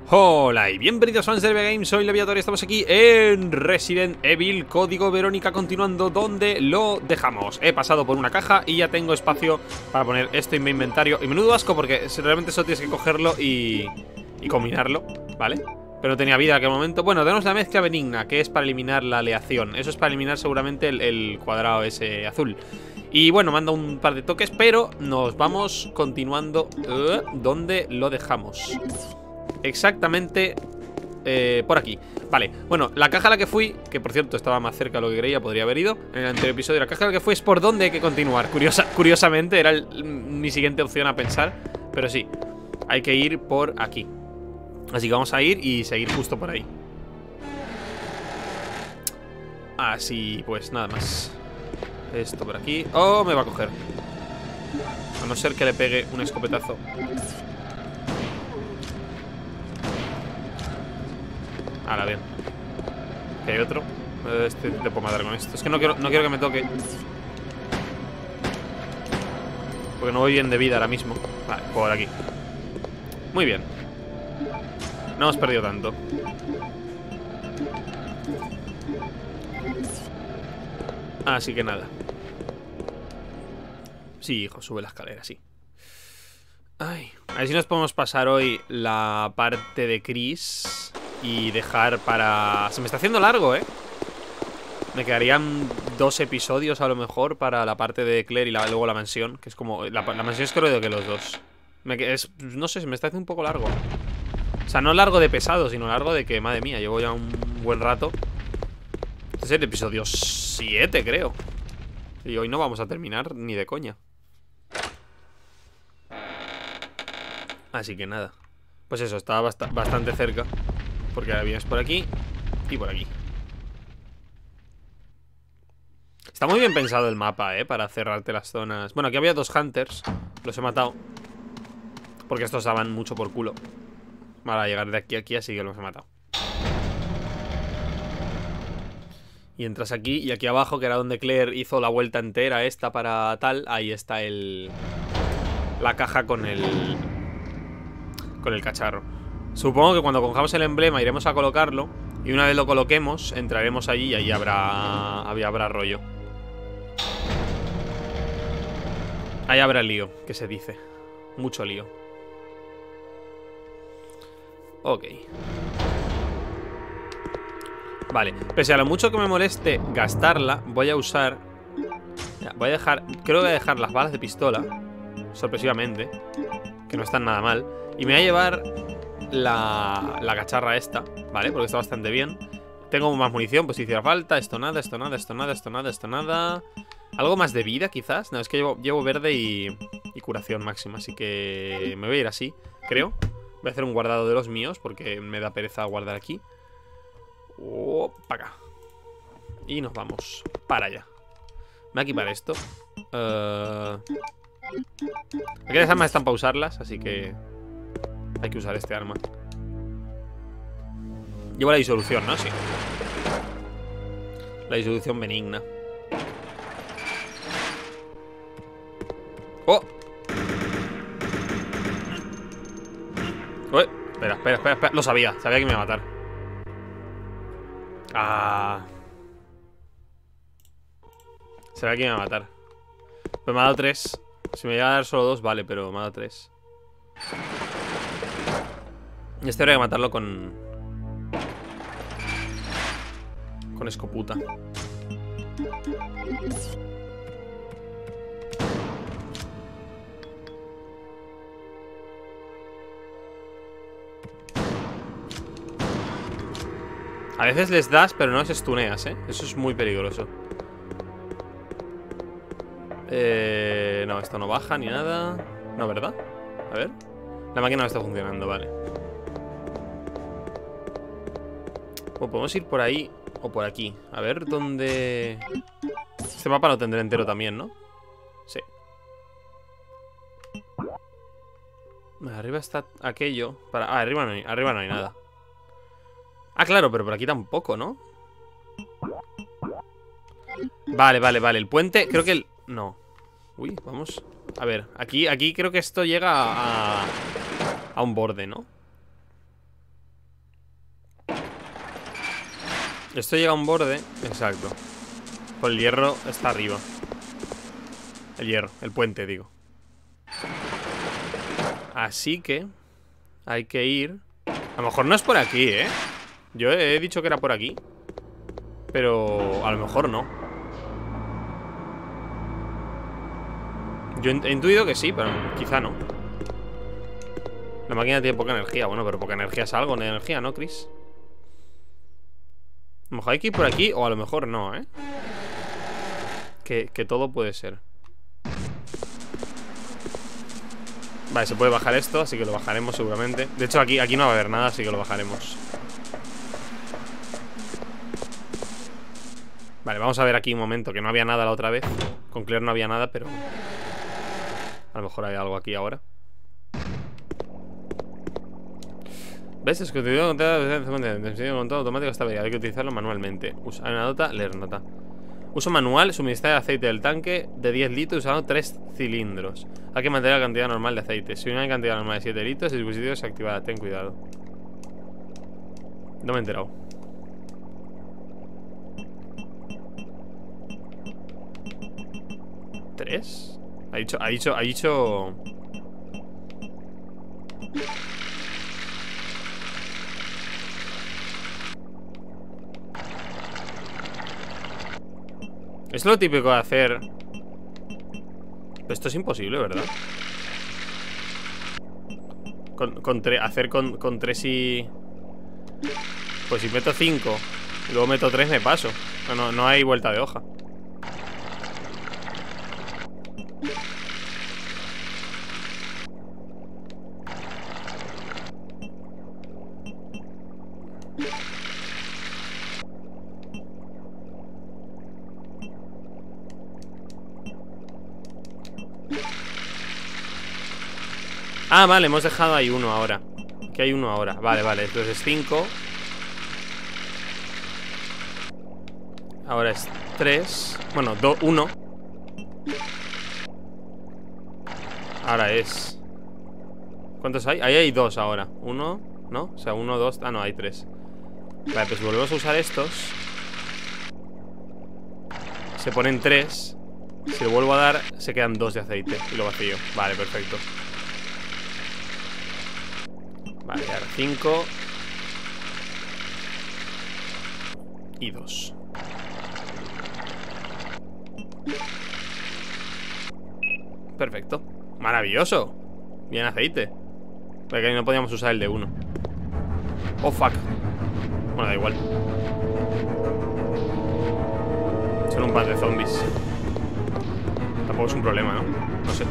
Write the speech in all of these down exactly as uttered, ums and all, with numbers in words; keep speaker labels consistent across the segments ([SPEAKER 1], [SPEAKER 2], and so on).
[SPEAKER 1] Hola y bienvenidos fans de L B Games, soy Leviator y estamos aquí en Resident Evil Código Verónica, continuando donde lo dejamos. He pasado por una caja y ya tengo espacio para poner esto en mi inventario. Y menudo asco porque realmente solo tienes que cogerlo y, y combinarlo, ¿vale? Pero no tenía vida en aquel momento. Bueno, tenemos la mezcla benigna, que es para eliminar la aleación. Eso es para eliminar seguramente el, el cuadrado ese azul. Y bueno, manda un par de toques, pero nos vamos continuando uh, donde lo dejamos. Exactamente eh, por aquí. Vale, bueno, la caja a la que fui, que por cierto estaba más cerca de lo que creía, podría haber ido en el anterior episodio, la caja a la que fui es por donde hay que continuar. Curiosa, Curiosamente era el, mi siguiente opción a pensar, pero sí, hay que ir por aquí. Así que vamos a ir y seguir justo por ahí. Así pues, nada más. Esto por aquí. Oh, me va a coger. A no ser que le pegue un escopetazo. Ahora bien. Que hay otro. Este te puedo matar con esto. Es que no quiero, no quiero que me toque. Porque no voy bien de vida ahora mismo. Vale, por aquí. Muy bien. No hemos perdido tanto. Así que nada. Sí, hijo, sube la escalera, sí. Ay. A ver si nos podemos pasar hoy la parte de Chris y dejar para... Se me está haciendo largo, ¿eh? Me quedarían dos episodios a lo mejor para la parte de Claire y la, luego la mansión, que es como... La, la mansión es creo que los dos. Me, es, no sé, se me está haciendo un poco largo. O sea, no largo de pesado, sino largo de que, madre mía, llevo ya un buen rato. Este es el episodio siete, creo. Y hoy no vamos a terminar ni de coña. Así que nada. Pues eso, estaba bast bastante cerca. Porque ahora vienes por aquí y por aquí. Está muy bien pensado el mapa, eh, para cerrarte las zonas. Bueno, aquí había dos hunters. Los he matado porque estos daban mucho por culo para llegar de aquí a aquí, así que los he matado. Y entras aquí y aquí abajo, que era donde Claire hizo la vuelta entera esta para tal. Ahí está el... la caja con el... con el cacharro. Supongo que cuando cojamos el emblema iremos a colocarlo. Y una vez lo coloquemos, entraremos allí y ahí habrá... ahí habrá rollo. Ahí habrá lío, que se dice. Mucho lío. Ok. Vale, pese a lo mucho que me moleste gastarla, voy a usar... Voy a dejar... Creo que voy a dejar las balas de pistola, sorpresivamente, que no están nada mal. Y me voy a llevar la, la cacharra esta, ¿vale? Porque está bastante bien. Tengo más munición, pues si hiciera falta. Esto nada, esto nada, esto nada, esto nada, esto nada. ¿Algo más de vida, quizás? No, es que llevo, llevo verde y, y curación máxima, así que me voy a ir así, creo. Voy a hacer un guardado de los míos, porque me da pereza guardar aquí. Oh, para acá. Y nos vamos para allá. Me voy a equipar esto. uh... Aquí las armas están para usarlas, así que hay que usar este arma. Llevo la disolución, ¿no? Sí. La disolución benigna. ¡Oh! Uy, espera, espera, espera, espera. Lo sabía, sabía que me iba a matar. Ah. Sabía que me iba a matar. Pues me ha dado tres. Si me iba a dar solo dos, vale, pero me ha dado tres. Y este habría que matarlo con... con escoputa. A veces les das, pero no les stuneas, ¿eh? Eso es muy peligroso. Eh... No, esto no baja ni nada. No, ¿verdad? A ver. La máquina no está funcionando, vale. O podemos ir por ahí o por aquí. A ver dónde... Este mapa lo tendré entero también, ¿no? Sí. Arriba está aquello para... Ah, arriba no hay, arriba no hay nada. Ah, claro, pero por aquí tampoco, ¿no? Vale, vale, vale. El puente, creo que el... No. Uy, vamos. A ver, aquí, aquí creo que esto llega a... a un borde, ¿no? Esto llega a un borde. Exacto. Pues el hierro está arriba. El hierro, el puente, digo. Así que hay que ir. A lo mejor no es por aquí, ¿eh? Yo he dicho que era por aquí, pero a lo mejor no. Yo he intuido que sí, pero quizá no. La máquina tiene poca energía. Bueno, pero poca energía es algo de energía, ¿no, Chris? A lo mejor hay que ir por aquí, o a lo mejor no, ¿eh? Que, que todo puede ser. Vale, se puede bajar esto, así que lo bajaremos seguramente. De hecho, aquí, aquí no va a haber nada, así que lo bajaremos. Vale, vamos a ver aquí un momento, que no había nada la otra vez. Con Claire no había nada, pero a lo mejor hay algo aquí ahora. ¿Ves? Es que contenido contado automático está bien. Hay que utilizarlo manualmente. Usa una nota, leer nota. Uso manual, suministrar el aceite del tanque de diez litros usando tres cilindros. Hay que mantener la cantidad normal de aceite. Si no hay cantidad normal de siete litros, el dispositivo se activará. Ten cuidado. No me he enterado. ¿Tres? Ha dicho, ha dicho, ha dicho... Es lo típico de hacer. Esto es imposible, ¿verdad? Con, con tre hacer con, con tres y... Pues si meto cinco y luego meto tres me paso. No, no, no hay vuelta de hoja. Ah, vale, hemos dejado ahí uno ahora. Aquí hay uno ahora, vale, vale. Entonces cinco. Ahora es tres. Bueno, uno. Ahora es... ¿Cuántos hay? Ahí hay dos ahora. Uno, ¿no? O sea, uno, dos... Ah, no, hay tres. Vale, pues volvemos a usar estos. Se ponen tres. Si lo vuelvo a dar, se quedan dos de aceite y lo vacío. Vale, perfecto. Vale, ahora cinco. Y dos. Perfecto. Maravilloso. Bien aceite. Porque no podíamos usar el de uno. Oh, fuck. Bueno, da igual. Solo un par de zombies. Tampoco es un problema, ¿no? No sé.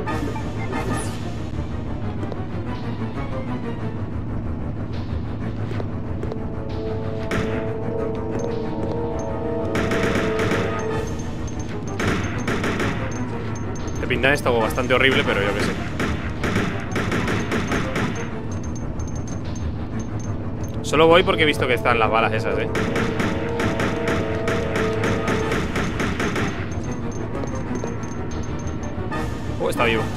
[SPEAKER 1] Te pintan esto bastante horrible, pero yo qué sé. Solo voy porque he visto que están las balas esas, ¿eh? Oh, está vivo.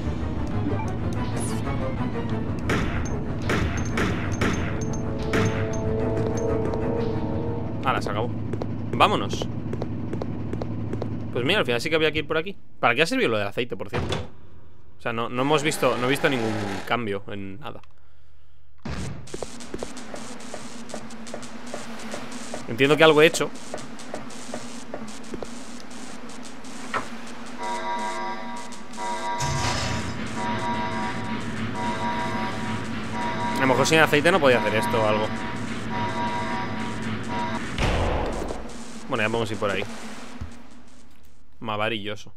[SPEAKER 1] Ahora se acabó. Vámonos. Pues mira, al final sí que había que ir por aquí. ¿Para qué ha servido lo del aceite, por cierto? O sea, no, no hemos visto, no he visto ningún cambio en nada. Entiendo que algo he hecho. A lo mejor sin aceite no podía hacer esto o algo. Bueno, ya vamos a ir por ahí. Maravilloso.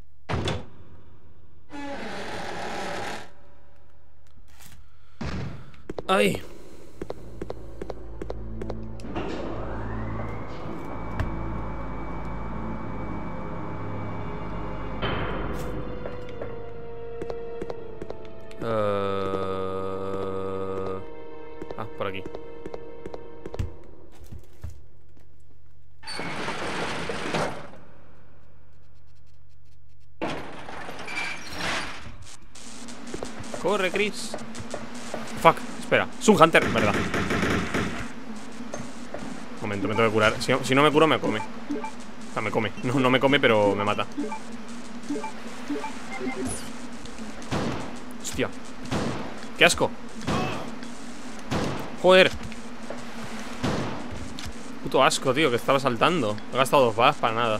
[SPEAKER 1] Ay. Uh... Ah, por aquí. Corre, Chris. Fuck, espera, es un Hunter, ¿verdad? Un momento, me tengo que curar. Si, si no me curo, me come. O sea, me come. No, no me come, pero me mata. Hostia. ¡Qué asco! Joder. Puto asco, tío, que estaba saltando. He gastado dos balas para nada.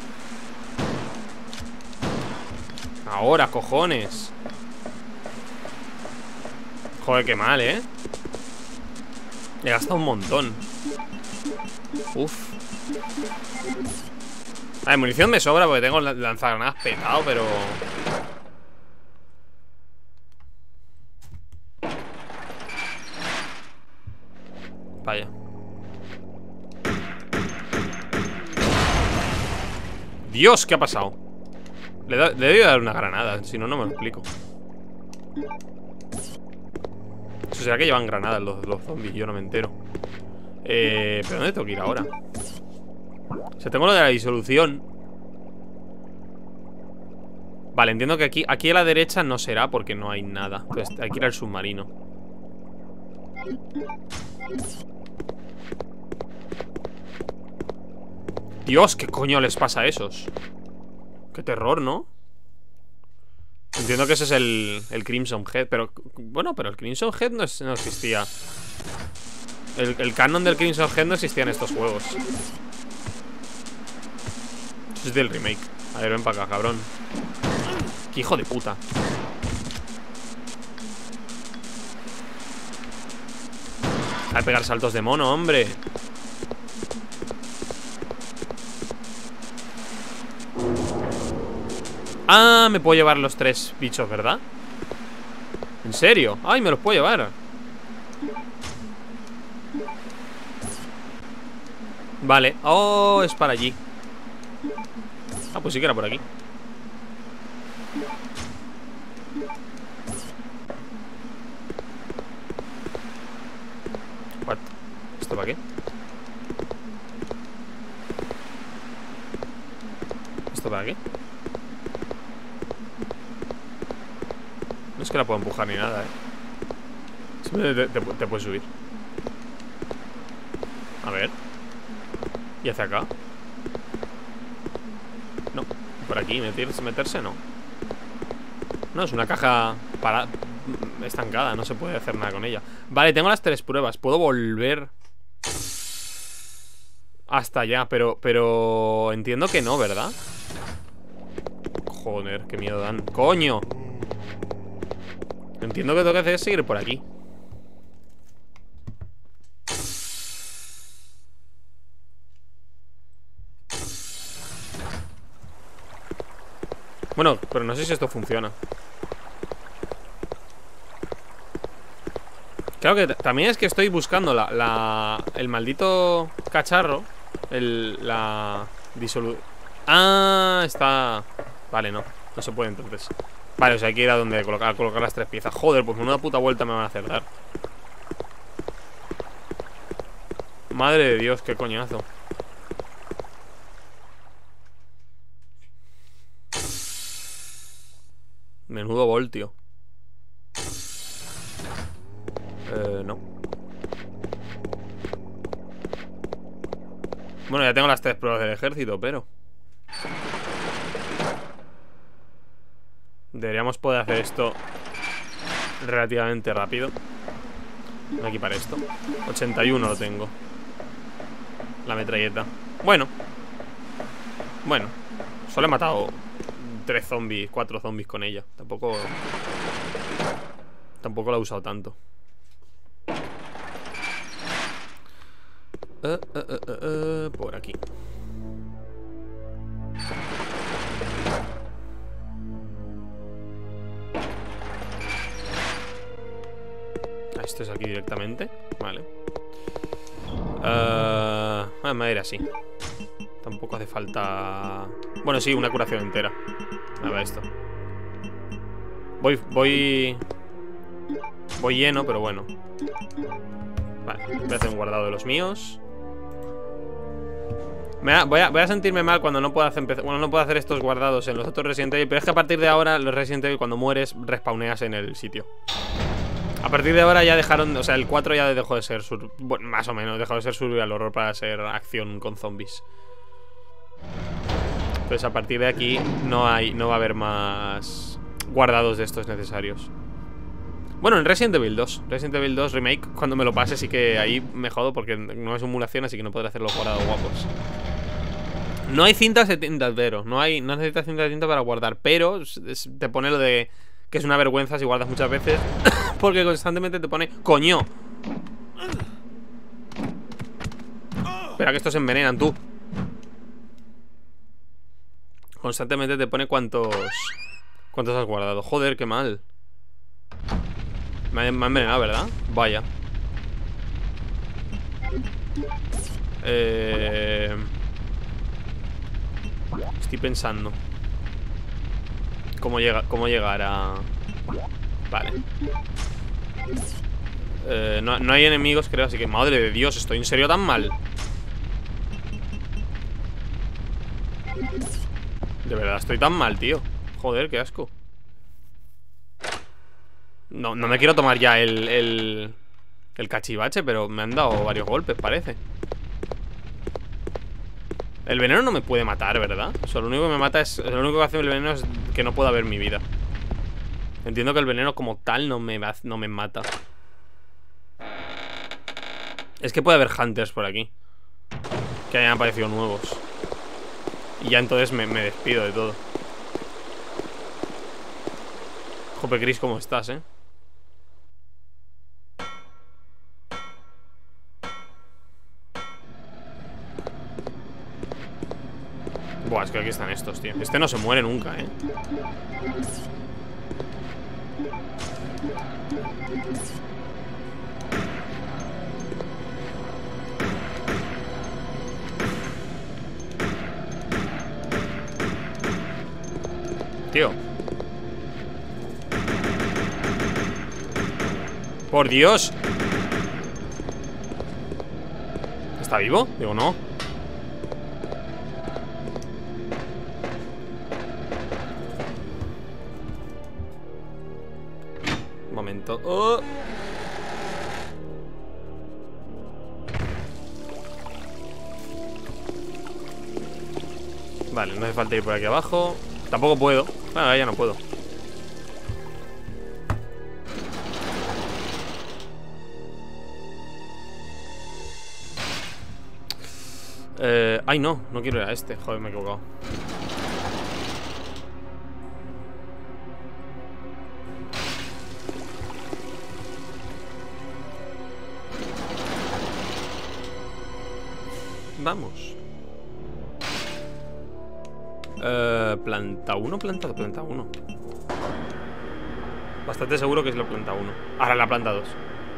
[SPEAKER 1] Ahora, cojones. Joder, qué mal, ¿eh? He gastado un montón. Uf. A ver, munición me sobra porque tengo lanzagranadas petado, pero... Vaya. Dios, ¿qué ha pasado? Le, da, le debo dar una granada, si no, no me lo explico. Eso será que llevan granadas los, los zombies, yo no me entero. Eh, ¿Pero dónde tengo que ir ahora? O sea, tengo lo de la disolución. Vale, entiendo que aquí, aquí a la derecha no será porque no hay nada. Entonces hay que ir al submarino. Dios, ¿qué coño les pasa a esos? Qué terror, ¿no? Entiendo que ese es el, el Crimson Head. Pero, bueno, pero el Crimson Head no, es, no existía. El, el canon del Crimson Head no existía en estos juegos. Es del remake. A ver, ven para acá, cabrón. Qué hijo de puta. A pegar saltos de mono, hombre. Ah, me puedo llevar los tres bichos, ¿verdad? ¿En serio? Ay, me los puedo llevar. Vale. Oh, es para allí. Ah, pues sí que era por aquí. What? ¿Esto para qué? ¿Esto para qué? No es que la puedo empujar ni nada, eh. Simplemente te, te, te puedes subir. A ver. ¿Y hacia acá? No. Por aquí, meterse, meterse no. No, es una caja para... estancada, no se puede hacer nada con ella. Vale, tengo las tres pruebas. Puedo volver hasta allá, pero... Pero... entiendo que no, ¿verdad? Joder, qué miedo dan. ¡Coño! Entiendo que tengo que hacer es seguir por aquí. Bueno, pero no sé si esto funciona. Claro que también es que estoy buscando la, la el maldito cacharro. El, la disolución. Ah, está... Vale, no, no se puede entonces. Vale, o sea, hay que ir a donde colocar, a colocar las tres piezas. Joder, pues menuda puta vuelta me van a hacer dar. Madre de Dios, qué coñazo. Menudo voltio. Eh, no. Bueno, ya tengo las tres pruebas del ejército, pero deberíamos poder hacer esto relativamente rápido. Voy a equipar esto. ochenta y uno lo tengo. La metralleta. Bueno. Bueno. Solo he matado tres zombies, cuatro zombies con ella. Tampoco... Tampoco la he usado tanto. Uh, uh, uh, uh, uh, por aquí. Esto es aquí directamente. Vale. Uh, me voy a ir así. Tampoco hace falta... Bueno, sí, una curación entera. A ver esto. Voy... Voy... Voy lleno, pero bueno. Vale, voy a hacer un guardado de los míos. Me da, voy, a, voy a sentirme mal cuando no pueda hacer, bueno, no puedo hacer estos guardados en los otros Resident Evil. Pero es que a partir de ahora, los Resident Evil, cuando mueres, respawneas en el sitio. A partir de ahora ya dejaron, o sea, el cuatro ya dejó de ser, sur, bueno, más o menos, dejó de ser survival horror para ser acción con zombies. Entonces a partir de aquí no hay, no va a haber más guardados de estos necesarios. Bueno, en Resident Evil dos, Resident Evil dos Remake, cuando me lo pase sí que ahí me jodo porque no es emulación, así que no podré hacer los guardados guapos. No hay cintas de tinta, pero no hay, no necesitas cinta de tinta para guardar, pero es, te pone lo de que es una vergüenza si guardas muchas veces porque constantemente te pone ¡coño! Espera que estos se envenenan, tú. Constantemente te pone cuántos cuántos has guardado. Joder, qué mal. Me ha, me ha envenenado, ¿verdad? Vaya. Eh... Estoy pensando ¿Cómo, llega, cómo llegar a...? Vale. eh, no, no hay enemigos, creo, así que... Madre de Dios, ¿estoy en serio tan mal? De verdad, estoy tan mal, tío. Joder, qué asco. No, no me quiero tomar ya el, el... el cachivache, pero me han dado varios golpes, parece. El veneno no me puede matar, ¿verdad? O sea, lo único que me mata es... Lo único que hace el veneno es que no pueda ver mi vida. Entiendo que el veneno como tal no me, no me mata. Es que puede haber hunters por aquí que hayan aparecido nuevos. Y ya entonces me, me despido de todo. Jope, Chris, ¿cómo estás, eh? Buah, es que aquí están estos, tío. Este no se muere nunca, eh. Tío. Por Dios. ¿Está vivo? Digo, no. Un momento. Oh. Vale, no hace falta ir por aquí abajo. Tampoco puedo. Ah, ya no puedo. Eh, ay, no, no quiero ir a este. Joder, me he equivocado. Vamos. Eh, planta uno, planta dos, planta uno. Bastante seguro que es la planta uno. Ahora la planta dos.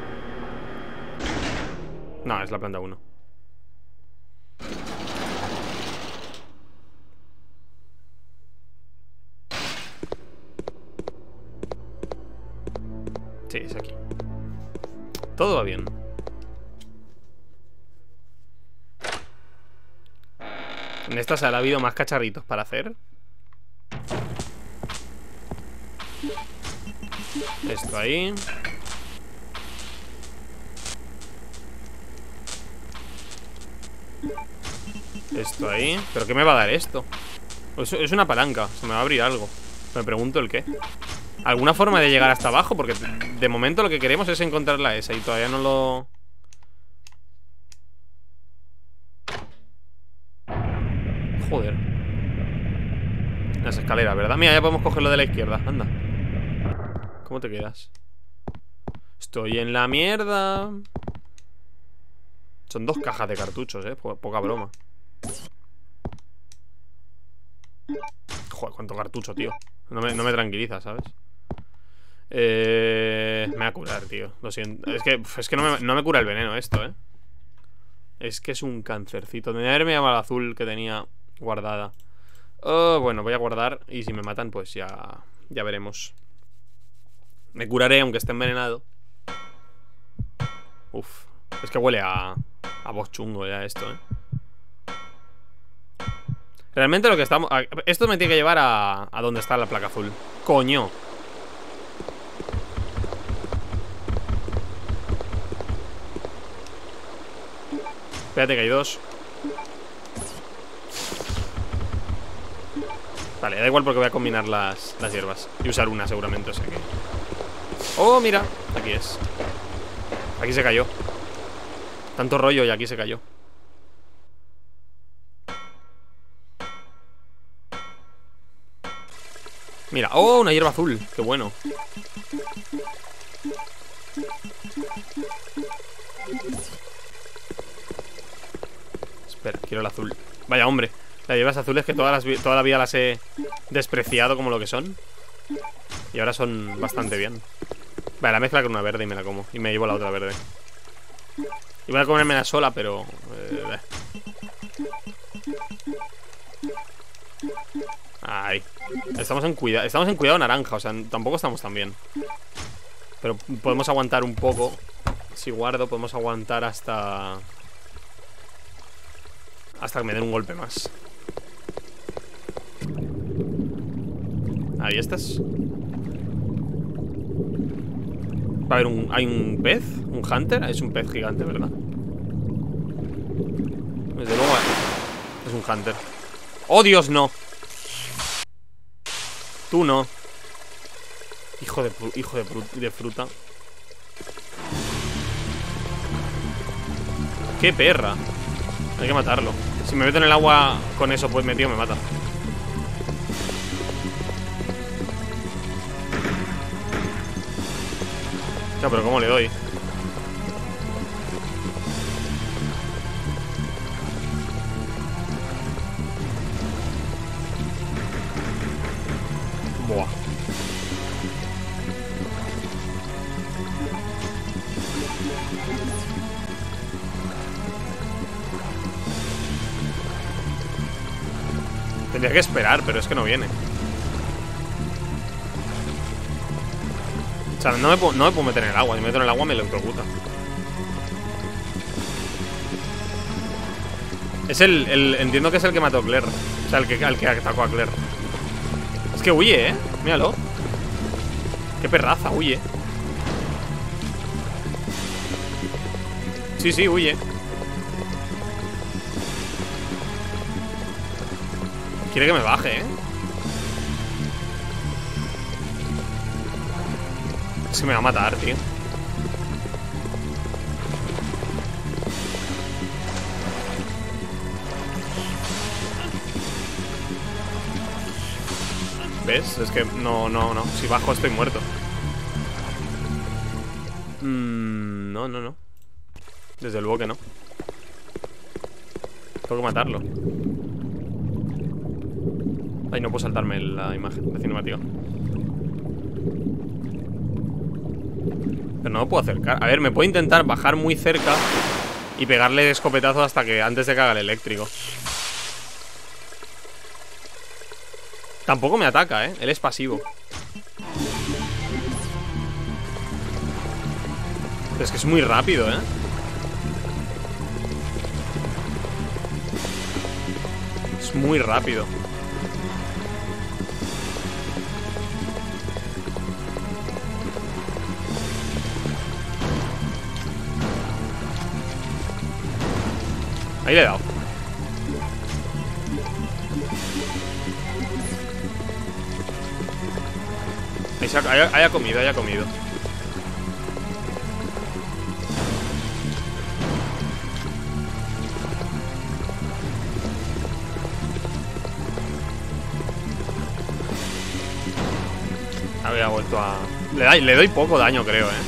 [SPEAKER 1] No, es la planta uno. Sí, es aquí. Todo va bien. En esta sala ha habido más cacharritos para hacer. Esto ahí. Esto ahí. ¿Pero qué me va a dar esto? Es, es una palanca. Se me va a abrir algo. Me pregunto el qué. ¿Alguna forma de llegar hasta abajo? Porque de momento lo que queremos es encontrar la esa. Y todavía no lo... Joder. Las escaleras, ¿verdad? Mira, ya podemos cogerlo de la izquierda. Anda. ¿Cómo te quedas? Estoy en la mierda. Son dos cajas de cartuchos, eh. Po- poca broma. Joder, cuánto cartucho, tío. No me, no me tranquiliza, ¿sabes? Eh, me va a curar, tío. Lo siento. Es que, es que no, me, no me cura el veneno esto, eh. Es que es un cancercito. Tenía que haberme llamado al azul que tenía guardada. Oh, bueno, voy a guardar. Y si me matan, pues ya, ya veremos. Me curaré aunque esté envenenado. Uf. Es que huele a, a voz chungo ya esto, eh. Realmente lo que estamos... Esto me tiene que llevar a, a donde está la placa azul. Coño. Espérate que hay dos. Vale, da igual porque voy a combinar las, las hierbas y usar una seguramente, o sea que... Oh, mira, aquí es. Aquí se cayó. Tanto rollo y aquí se cayó. Mira, oh, una hierba azul, qué bueno. Espera, quiero el azul. Vaya, hombre, las hierbas azules que todas las, toda la vida las he despreciado como lo que son. Y ahora son bastante bien. Vale, la mezcla con una verde y me la como. Y me llevo la otra verde. Iba a comerme la sola, pero... Eh, Ahí. Estamos en cuidado. Estamos en cuidado naranja, o sea, tampoco estamos tan bien. Pero podemos aguantar un poco. Si guardo, podemos aguantar hasta... Hasta que me den un golpe más. Ahí estás. Va a haber un... ¿Hay un pez? ¿Un hunter? Es un pez gigante, ¿verdad? Desde luego es un hunter. ¡Oh, Dios, no! Tú no. Hijo de, hijo de, de fruta. ¡Qué perra! Hay que matarlo. Si me meto en el agua con eso pues metido me mata. Ya, pero ¿cómo le doy? Buah. Tendría que esperar, pero es que no viene. O sea, no me, puedo, no me puedo meter en el agua. Si me meto en el agua me electrocuta. Es el, el... Entiendo que es el que mató a Claire. O sea, el que, el que atacó a Claire. Es que huye, ¿eh? Míralo. Qué perraza, huye. Sí, sí, huye. Quiere que me baje, ¿eh? Es que me va a matar, tío. ¿Ves? Es que no, no, no. Si bajo estoy muerto. Mm, no, no, no. Desde luego que no. Tengo que matarlo. Ay, no puedo saltarme la imagen de cinemática. Pero no me puedo acercar. A ver, me puedo intentar bajar muy cerca y pegarle de escopetazo hasta que antes de que haga el eléctrico. Tampoco me ataca, ¿eh? Él es pasivo. Pero es que es muy rápido, ¿eh? Es muy rápido. Ahí le he dado. Ahí se ha, haya, haya comido, haya comido. Había vuelto a... Le, da, le doy poco daño, creo, eh.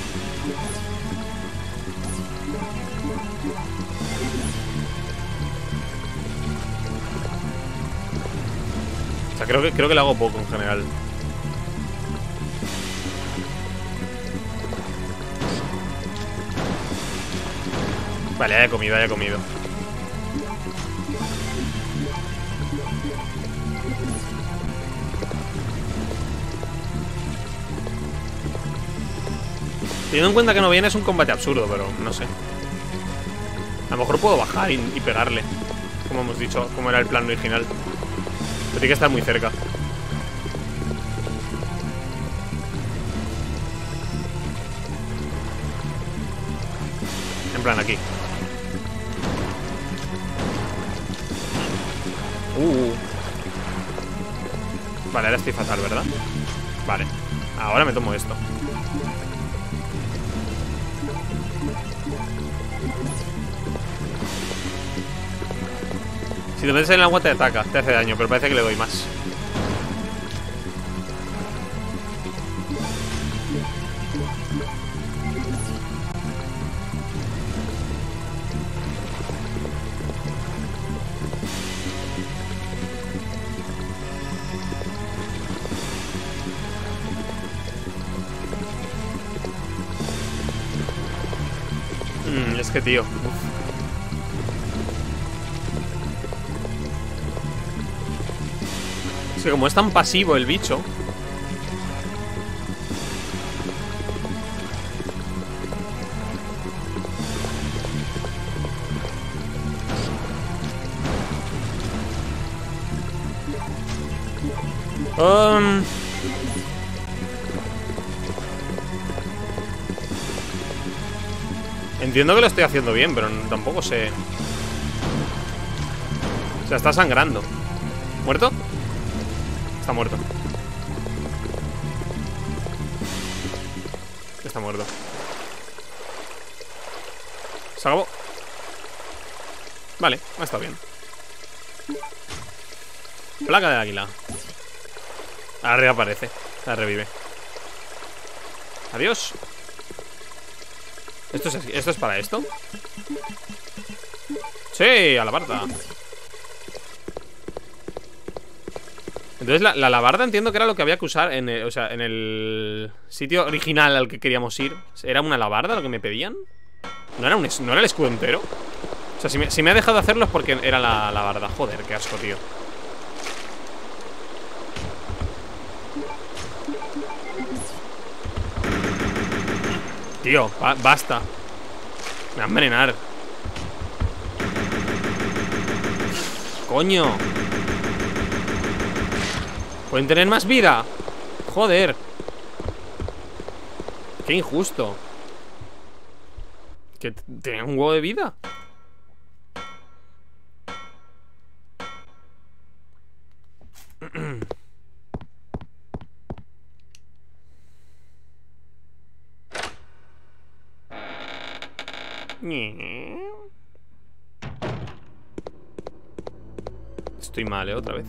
[SPEAKER 1] O sea, creo que, creo que le hago poco en general. Vale, haya comido, haya comido. Teniendo en cuenta que no viene es un combate absurdo, pero no sé. A lo mejor puedo bajar y, y pegarle, como hemos dicho, como era el plan original. Pero tiene que estar muy cerca. En plan, aquí. Uh. Vale, ahora estoy fatal, ¿verdad? Vale, ahora me tomo esto. Si te metes en el agua te ataca, te hace daño, pero parece que le doy más. Mm, es que tío, uf. Es que como es tan pasivo el bicho. Um... Entiendo que lo estoy haciendo bien, pero tampoco sé. O sea, está sangrando. ¿Muerto? Está muerto. Está muerto. Se acabó. Vale, ha estado bien. Placa del águila. Ahora reaparece. La revive. Adiós. ¿Esto es, ¿Esto es para esto? Sí, alabarda. Entonces la, la alabarda entiendo que era lo que había que usar en el, o sea, en el sitio original al que queríamos ir. ¿Era una alabarda lo que me pedían? ¿No era, un, ¿no era el escudo entero? O sea, si me, si me ha dejado hacerlo es porque era la alabarda. Joder, qué asco, tío. Tío, ba basta. Me va a envenenar. Coño. ¿Pueden tener más vida? Joder. Qué injusto. Que tenía un huevo de vida. Estoy mal, ¿eh? Otra vez.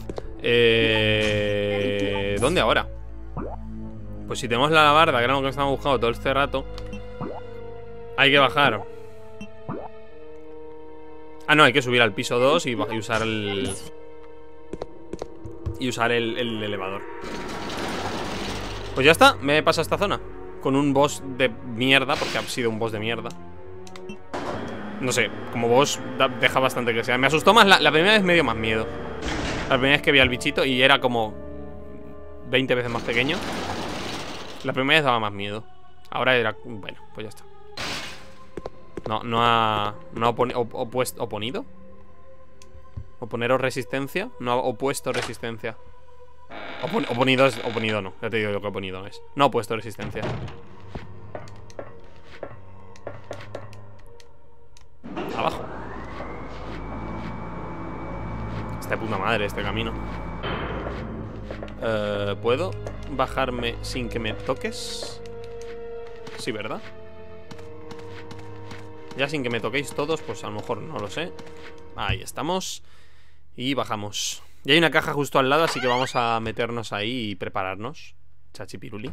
[SPEAKER 1] Eh... ¿Dónde ahora? Pues si tenemos la alabarda, que era lo que estamos buscando todo este rato, hay que bajar. Ah, no, hay que subir al piso dos y, y usar el... Y usar el, el elevador. Pues ya está, me he pasado esta zona con un boss de mierda, porque ha sido un boss de mierda. No sé, como boss da, deja bastante que sea. Me asustó más, la, la primera vez me dio más miedo. La primera vez que vi al bichito y era como veinte veces más pequeño. La primera vez daba más miedo. Ahora era, bueno, pues ya está. No, no ha, no ha oponi, op, opuesto, oponido. Oponeros resistencia. No ha opuesto resistencia. Opon, oponido es, oponido no, ya te digo yo que oponido es. No ha opuesto resistencia. Abajo. Está de puta madre este camino. uh, ¿Puedo bajarme sin que me toques? Sí, ¿verdad? Ya sin que me toquéis todos, pues a lo mejor no lo sé. Ahí estamos. Y bajamos. Y hay una caja justo al lado, así que vamos a meternos ahí y prepararnos. Chachipiruli.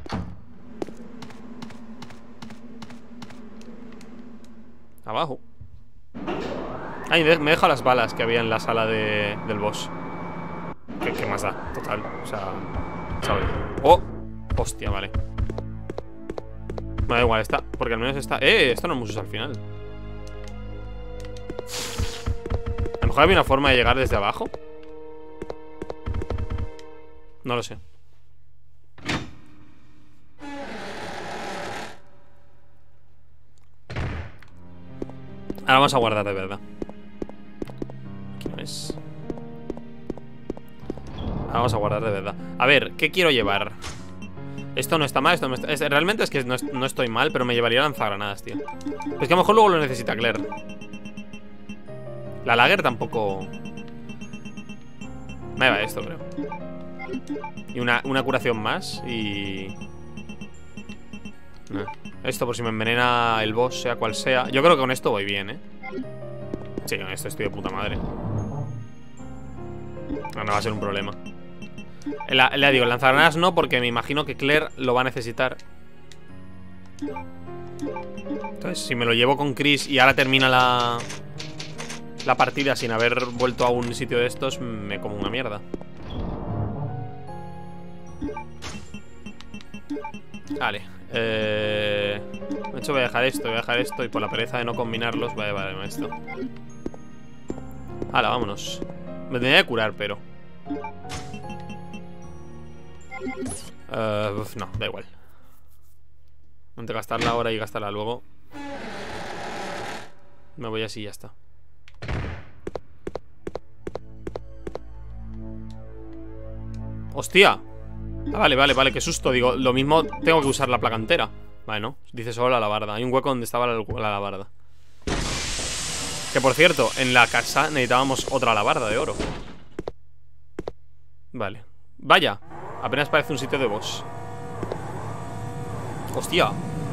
[SPEAKER 1] Abajo. Ay, me he dejado las balas que había en la sala de, del boss. ¿Qué, ¿Qué más da? Total, o sea, ¿sabes? ¡Oh! Hostia, vale. Me da igual, está, porque al menos está... ¡Eh! Esto no hemos usado al final. A lo mejor había una forma de llegar desde abajo. No lo sé. Ahora vamos a guardar de verdad. Aquí no es. Ahora vamos a guardar de verdad. A ver, ¿qué quiero llevar? Esto no está mal, esto no está... Es, realmente es que no, no estoy mal, pero me llevaría lanzagranadas, tío. Pues que a lo mejor luego lo necesita Claire. La Lager tampoco... Me va esto, creo. Y una, una curación más y... No. Esto por si me envenena el boss, sea cual sea. Yo creo que con esto voy bien, ¿eh? Sí, con esto estoy de puta madre. No, no va a ser un problema. La, le digo, lanzagranadas no, porque me imagino que Claire lo va a necesitar. Entonces, si me lo llevo con Chris y ahora termina la... la partida sin haber vuelto a un sitio de estos, me como una mierda. Vale. Eh... De hecho voy a dejar esto, voy a dejar esto. Y por la pereza de no combinarlos voy a llevar esto. Hala, vámonos. Me tenía que curar, pero uh, uf, no, da igual. Entre gastarla ahora y gastarla luego, me voy así y ya está. ¡Hostia! Ah, vale, vale, vale, qué susto. Digo, lo mismo tengo que usar la placa entera. Vale, no, dice solo la alabarda. Hay un hueco donde estaba la, la alabarda. Que por cierto, en la casa necesitábamos otra alabarda de oro. Vale. Vaya, apenas parece un sitio de boss. Hostia.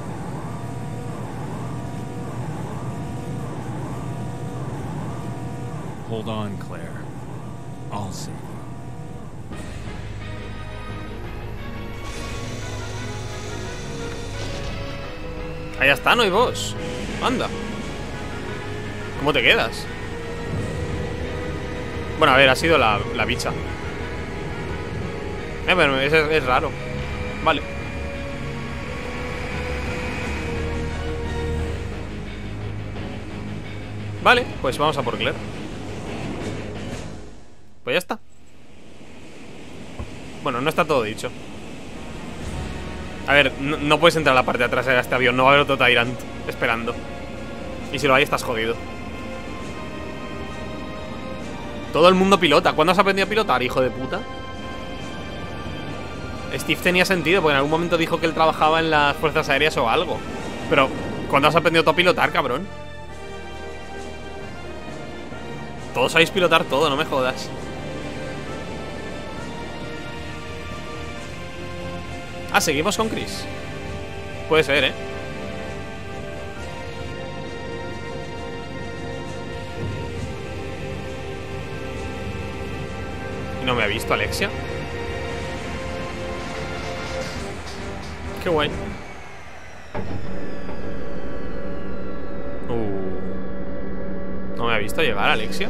[SPEAKER 2] Hold on, Claire. I'll save you.
[SPEAKER 1] Ahí está, no hay boss. Anda. ¿Cómo te quedas? Bueno, a ver, ha sido la, la bicha. Eh, pero es, es raro. Vale. Vale, pues vamos a por Claire. Pues ya está. Bueno, no está todo dicho. A ver, no, no puedes entrar a la parte de atrás de este avión. No va a haber otro Tyrant esperando. Y si lo hay, estás jodido. Todo el mundo pilota. ¿Cuándo has aprendido a pilotar, hijo de puta? Steve tenía sentido, porque en algún momento dijo que él trabajaba en las fuerzas aéreas o algo. Pero, ¿cuándo has aprendido tú a pilotar, cabrón? Todos sabéis pilotar todo, no me jodas. Ah, seguimos con Chris. Puede ser, ¿eh? ¿Y no me ha visto Alexia? Qué guay. Uh. ¿No me ha visto llegar Alexia?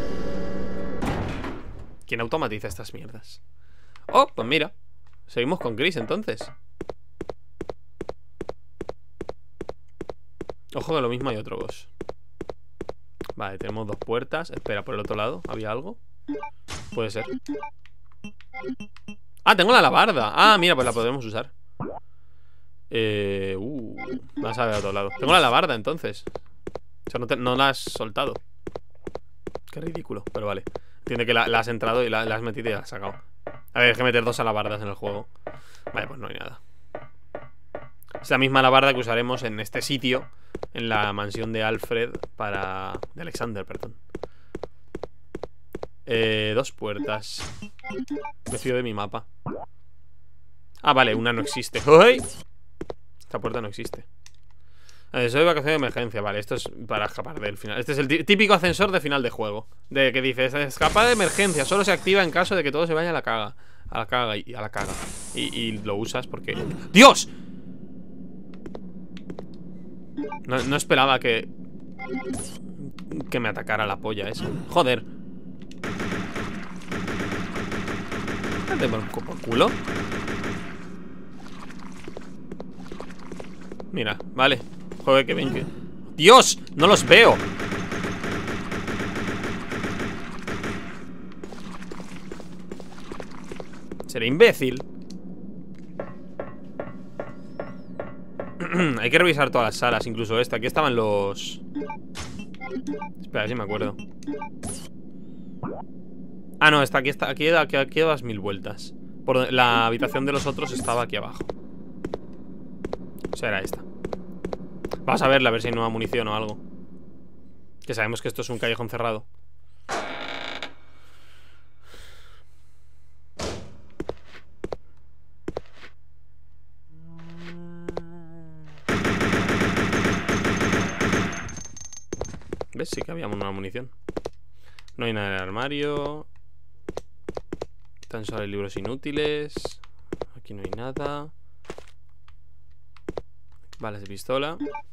[SPEAKER 1] ¿Quién automatiza estas mierdas? Oh, pues mira. Seguimos con Chris entonces. Ojo que lo mismo hay otro boss. Vale, tenemos dos puertas. Espera, por el otro lado, ¿había algo? Puede ser. Ah, tengo la alabarda. Ah, mira, pues la podemos usar. Eh... Uh, vamos a ver a otro lado. Tengo la alabarda entonces. O sea, no, te, no la has soltado. Qué ridículo, pero vale. Entiende que la, la has entrado y la, la has metido y la has sacado. A ver, hay que meter dos alabardas en el juego. Vale, pues no hay nada. Es la misma alabarda que usaremos en este sitio, en la mansión de Alfred para... de Alexander, perdón. Eh, dos puertas. Me fío de mi mapa. Ah, vale, una no existe. ¡Uy! Esta puerta no existe. Soy vacación de emergencia, vale, esto es para escapar del final. Este es el típico ascensor de final de juego. De que dice, escapa de emergencia, solo se activa en caso de que todo se vaya a la caga. A la caga y a la caga. Y, y lo usas porque... ¡Dios! No, no esperaba que... que me atacara la polla eso. Joder. ¿Te por, por culo? Mira, vale. Joder, que ven que... ¡Dios! ¡No los veo! ¿Seré imbécil? Hay que revisar todas las salas, incluso esta. Aquí estaban los... Espera, si me acuerdo. Ah, no, está aquí, está, aquí, aquí, aquí das mil vueltas. Por la habitación de los otros estaba aquí abajo. O sea, era esta. Vamos a verla, a ver si hay nueva munición o algo. Que sabemos que esto es un callejón cerrado. ¿Ves? Sí que había una munición. No hay nada en el armario. Tan solo hay libros inútiles. Aquí no hay nada. Balas de pistola.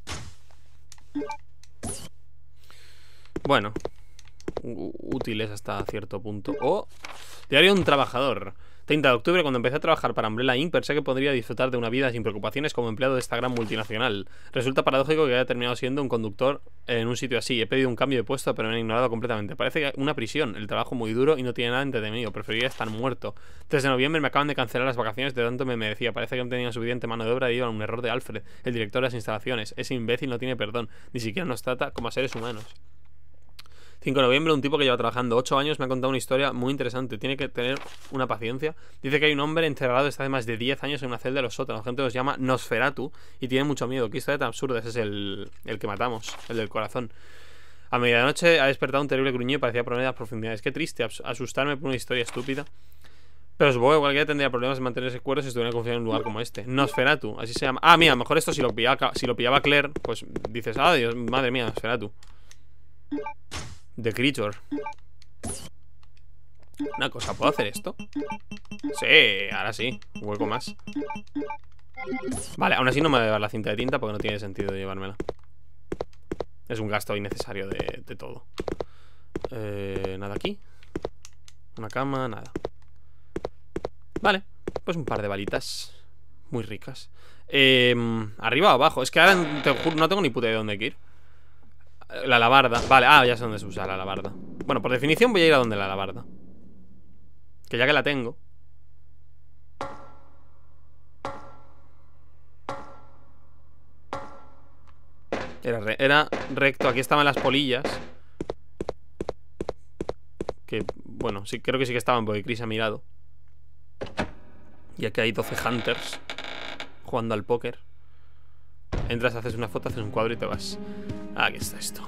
[SPEAKER 1] Bueno, útiles hasta cierto punto. Oh, diario de un trabajador. treinta de octubre, cuando empecé a trabajar para Umbrella incorporated, pensé que podría disfrutar de una vida sin preocupaciones como empleado de esta gran multinacional. Resulta paradójico que haya terminado siendo un conductor en un sitio así. He pedido un cambio de puesto, pero me han ignorado completamente. Parece una prisión, el trabajo muy duro y no tiene nada entretenido. Preferiría estar muerto. Desde noviembre me acaban de cancelar las vacaciones de tanto me merecía. Parece que no tenía suficiente mano de obra debido a un error de Alfred, el director de las instalaciones. Ese imbécil no tiene perdón. Ni siquiera nos trata como a seres humanos. cinco de noviembre, un tipo que lleva trabajando ocho años me ha contado una historia muy interesante. Tiene que tener una paciencia. Dice que hay un hombre encerrado desde hace más de diez años en una celda de los sótanos. La gente los llama Nosferatu y tiene mucho miedo. Qué historia tan absurda. Ese es el, el que matamos, el del corazón. A medianoche ha despertado un terrible gruñido y parecía provenir de las profundidades. Qué triste asustarme por una historia estúpida. Pero supongo que cualquiera tendría problemas en mantenerse cuerdo si estuviera confiado en un lugar como este. Nosferatu, así se llama. Ah, mira, mejor esto si lo pillaba, si lo pillaba Claire, pues dices, ah, Dios, madre mía, Nosferatu. The Creature. Una cosa, ¿puedo hacer esto? Sí, ahora sí, un hueco más. Vale, aún así no me voy a llevar la cinta de tinta porque no tiene sentido llevármela. Es un gasto innecesario de, de todo. eh, Nada aquí. Una cama, nada. Vale, pues un par de balitas muy ricas. eh, Arriba o abajo. Es que ahora te juro, no tengo ni puta idea de dónde hay que ir. La alabarda, vale, ah, ya sé dónde se usa la alabarda. Bueno, por definición voy a ir a donde la alabarda. Que ya que la tengo. Era, re era recto, aquí estaban las polillas. Que, bueno, sí, creo que sí que estaban porque Chris ha mirado. Y aquí hay doce hunters jugando al póker. Entras, haces una foto, haces un cuadro y te vas. Aquí está esto.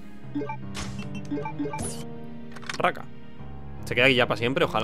[SPEAKER 1] Raca. Se queda aquí ya para siempre, ojalá.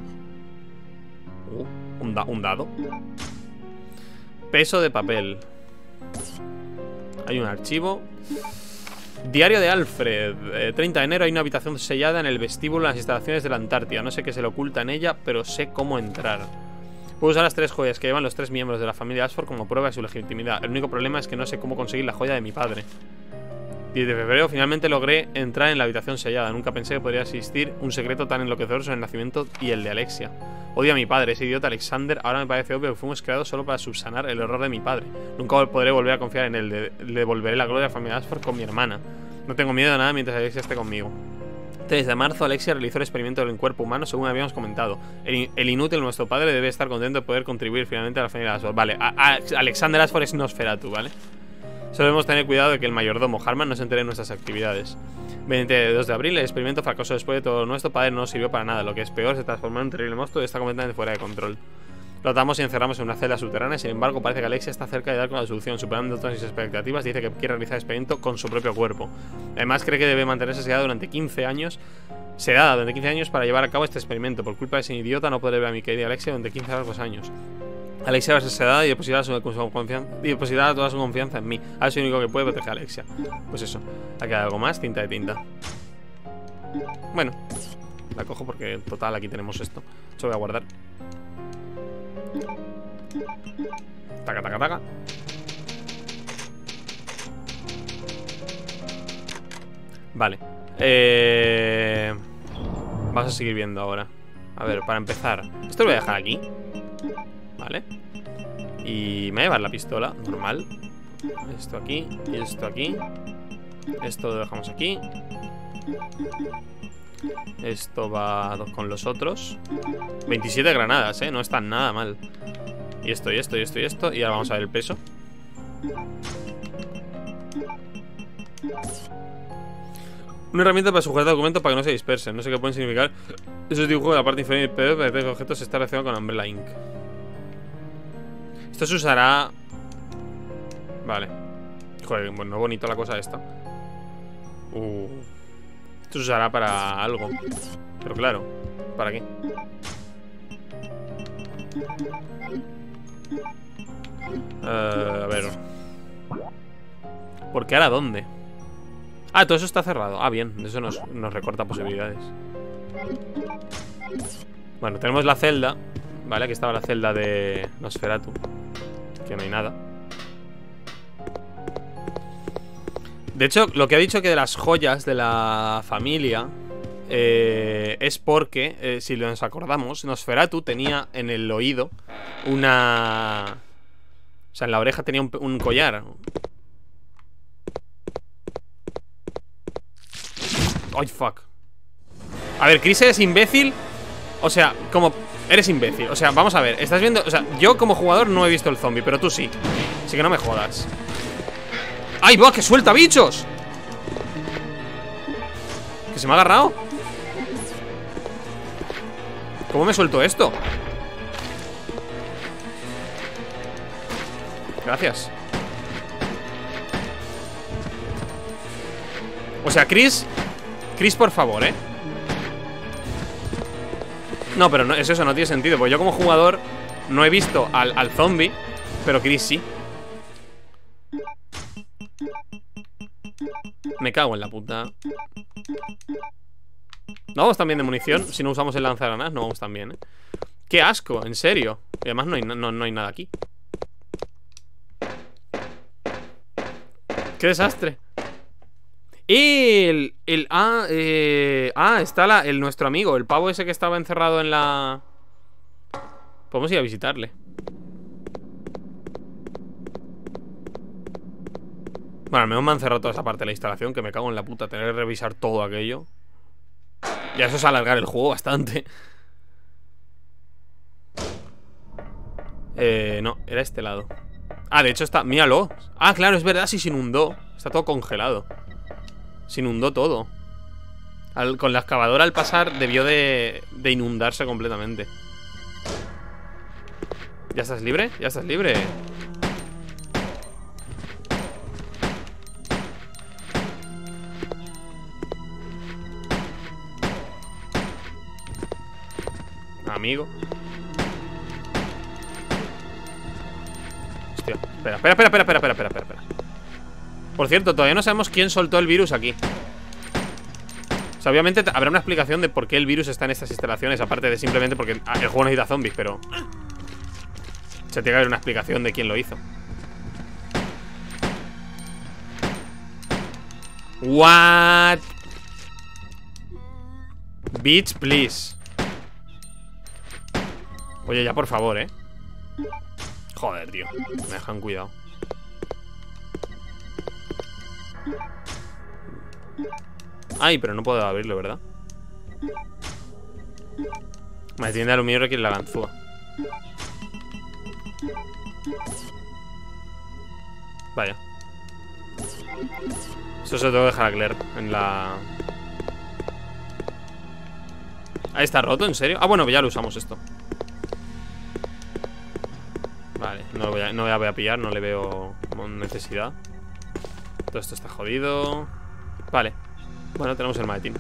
[SPEAKER 1] uh, un, da un dado. Peso de papel. Hay un archivo. Diario de Alfred, eh, treinta de enero. Hay una habitación sellada en el vestíbulo de las instalaciones de la Antártida. No sé qué se le oculta en ella, pero sé cómo entrar. Puedo usar las tres joyas que llevan los tres miembros de la familia Ashford como prueba de su legitimidad. El único problema es que no sé cómo conseguir la joya de mi padre. diez de febrero, finalmente logré entrar en la habitación sellada. Nunca pensé que podría existir un secreto tan enloquecedor sobre el nacimiento y el de Alexia. Odio a mi padre, ese idiota Alexander. Ahora me parece obvio que fuimos creados solo para subsanar el error de mi padre. Nunca podré volver a confiar en él. Le, le devolveré la gloria a la familia Ashford con mi hermana. No tengo miedo de nada mientras Alexia esté conmigo. tres de marzo, Alexia realizó el experimento del cuerpo humano según habíamos comentado. El, el inútil, nuestro padre, debe estar contento de poder contribuir finalmente a la familia Ashford. Vale, a, a, Alexander Ashford es Nosferatu, ¿vale? Solo debemos tener cuidado de que el mayordomo Harman no se entere de nuestras actividades. veintidós de abril, el experimento fracasó. Después de todo, nuestro padre no nos sirvió para nada. Lo que es peor, se transformó en un terrible monstruo y está completamente fuera de control. Lo atamos y encerramos en una celda subterránea. Sin embargo, parece que Alexia está cerca de dar con la solución. Superando todas sus expectativas, dice que quiere realizar el experimento con su propio cuerpo. Además, cree que debe mantenerse sedada durante quince años. Sedada durante quince años para llevar a cabo este experimento. Por culpa de ese idiota, no podré ver a mi querida Alexia durante quince largos años. Alexia va a ser sedada y depositará, su, su confianza, y depositará toda su confianza en mí. Ahora soy el único que puede proteger a Alexia. Pues eso. Ha quedado algo más, tinta de tinta. Bueno, la cojo porque en total aquí tenemos esto. Esto voy a guardar. Taca, taca, taca. Vale. Eh... Vamos a seguir viendo ahora. A ver, para empezar, esto lo voy a dejar aquí. Vale. Y me voy a llevar la pistola, normal. Esto aquí y esto aquí. Esto lo dejamos aquí. Esto va con los otros. veintisiete granadas, eh, no están nada mal. Y esto, y esto, y esto, y esto. Y ahora vamos a ver el peso. Una herramienta para sujetar documentos para que no se dispersen. No sé qué pueden significar esos dibujos de la parte inferior del P D F de que objetos está relacionado con Umbrella incorporated. Esto se usará... Vale. Joder, bueno, bonito la cosa esta. Uh. Esto se usará para algo. Pero claro, ¿para qué? Uh, a ver. ¿Por qué ahora dónde? Ah, todo eso está cerrado. Ah, bien, eso nos, nos recorta posibilidades. Bueno, tenemos la celda. Vale, aquí estaba la celda de Nosferatu. Que no hay nada. De hecho, lo que ha dicho que de las joyas de la familia eh, es porque, eh, si nos acordamos, Nosferatu tenía en el oído una... O sea, en la oreja tenía un, un collar. Ay, fuck. A ver, Chris, eres imbécil. O sea, como... Eres imbécil. O sea, vamos a ver, estás viendo... O sea, yo como jugador no he visto el zombie, pero tú sí. Así que no me jodas. ¡Ay, va! ¡Que suelta bichos! ¿Que se me ha agarrado? ¿Cómo me suelto esto? Gracias. O sea, Chris... Chris, por favor, ¿eh? No, pero no, es eso, no tiene sentido. Porque yo como jugador no he visto al, al zombie, pero Chris sí. Me cago en la puta. No vamos tan bien de munición. Si no usamos el lanzagranadas, no vamos tan bien, ¿eh? ¡Qué asco! En serio. Y además no hay, no, no hay nada aquí. ¡Qué desastre! Y el... el ah, eh, ah, está la, el, nuestro amigo, el pavo ese que estaba encerrado en la... Podemos ir a visitarle. Bueno, al menos me han cerrado toda esa parte de la instalación, que me cago en la puta, tener que revisar todo aquello. Ya eso es alargar el juego bastante. Eh, no, era este lado. Ah, de hecho está, míralo. Ah, claro, es verdad, sí se inundó. Está todo congelado. Se inundó todo. Al, con la excavadora al pasar debió de, de inundarse completamente. ¿Ya estás libre? ¿Ya estás libre? Amigo. Hostia, espera, espera, espera, espera, espera, espera, espera, espera. Por cierto, todavía no sabemos quién soltó el virus aquí. O sea, obviamente habrá una explicación de por qué el virus está en estas instalaciones, aparte de simplemente porque el juego necesita zombies, pero... O sea, tiene que haber una explicación de quién lo hizo. What? Bitch, please. Oye, ya por favor, eh. Joder, tío. Me dejan cuidado. Ay, pero no puedo abrirlo, ¿verdad? Maletín de aluminio requiere la ganzúa. Vaya. Eso se lo tengo que dejar a Claire en la... Ahí está roto, ¿en serio? Ah, bueno, ya lo usamos esto. Vale, no lo voy a, no voy a pillar, no le veo como necesidad. Todo esto está jodido. Vale. Bueno, tenemos el maletín.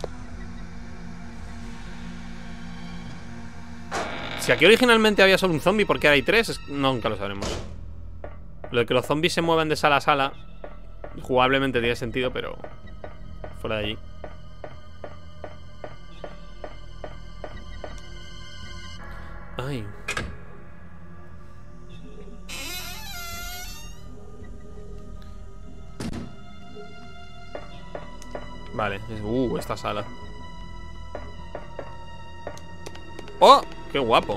[SPEAKER 1] Si aquí originalmente había solo un zombie, ¿por qué ahora hay tres? Es... Nunca lo sabremos. Lo de que los zombies se muevan de sala a sala jugablemente tiene sentido, pero fuera de allí. Ay. Vale, uh, esta sala. ¡Oh! ¡Qué guapo!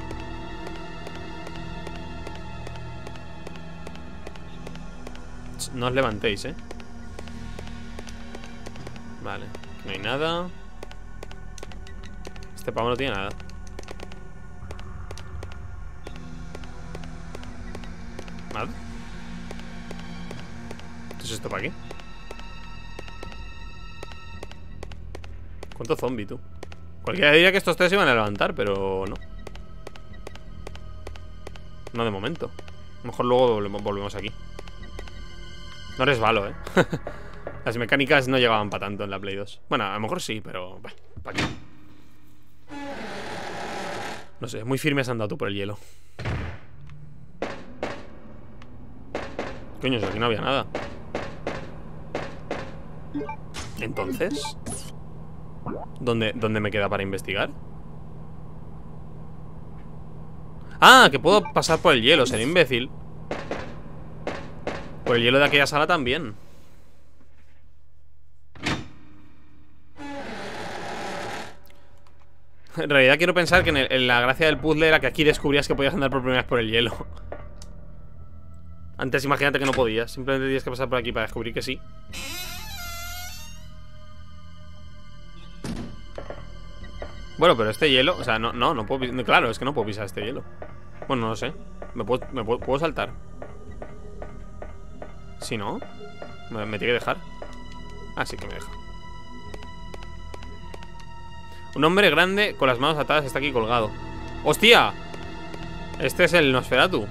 [SPEAKER 1] No os levantéis, ¿eh? Vale, no hay nada. Este pavo no tiene nada. Vale. ¿Qué es esto para qué? ¿Cuánto zombie, tú? Cualquiera diría que estos tres se iban a levantar, pero no. No de momento. A lo mejor luego volvemos aquí. No resbalo, eh. Las mecánicas no llegaban para tanto en la Play dos. Bueno, a lo mejor sí, pero... Bueno, ¿para qué? No sé, muy firme se han dado tú por el hielo. Coño, aquí no había nada. Entonces, ¿dónde, dónde me queda para investigar? Ah, que puedo pasar por el hielo, seré imbécil. Por el hielo de aquella sala también. En realidad quiero pensar que en, el, en la gracia del puzzle era que aquí descubrías que podías andar por primera vez por el hielo. Antes imagínate que no podías. Simplemente tienes que pasar por aquí para descubrir que sí. Bueno, pero este hielo, o sea, no, no, no puedo. Claro, es que no puedo pisar este hielo. Bueno, no lo sé. ¿Me puedo, me puedo, puedo saltar? Si no, me, me tiene que dejar. Ah, sí que me deja. Un hombre grande con las manos atadas está aquí colgado. ¡Hostia! Este es el Nosferatu.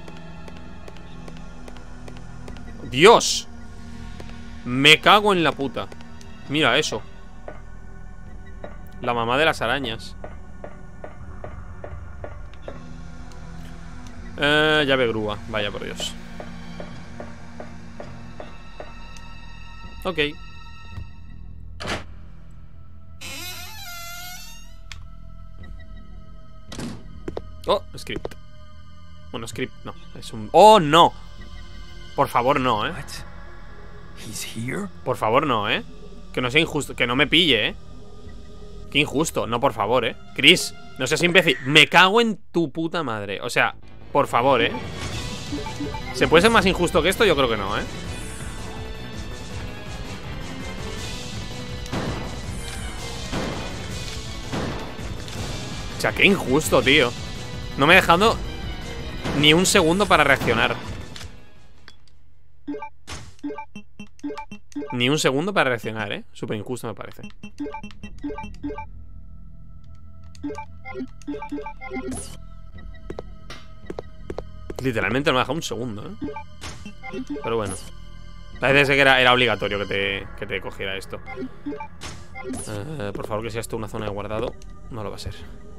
[SPEAKER 1] ¡Dios! Me cago en la puta. Mira eso. La mamá de las arañas. Eh, llave grúa. Vaya por Dios. Ok. Oh, script. Bueno, script no. Es un... ¡Oh, no! Por favor, no, ¿eh? Por favor, no, ¿eh? Que no sea injusto. Que no me pille, ¿eh? Qué injusto. No, por favor, ¿eh? Chris, no seas imbécil. Me cago en tu puta madre. O sea, por favor, ¿eh? ¿Se puede ser más injusto que esto? Yo creo que no, ¿eh? O sea, qué injusto, tío. No me he dejado ni un segundo para reaccionar. Ni un segundo para reaccionar, ¿eh? Súper injusto me parece. Literalmente no me ha dejado un segundo, ¿eh? Pero bueno. Parece que era, era obligatorio que te, que te cogiera esto. eh, Por favor, que sea esto una zona de guardado. No lo va a ser.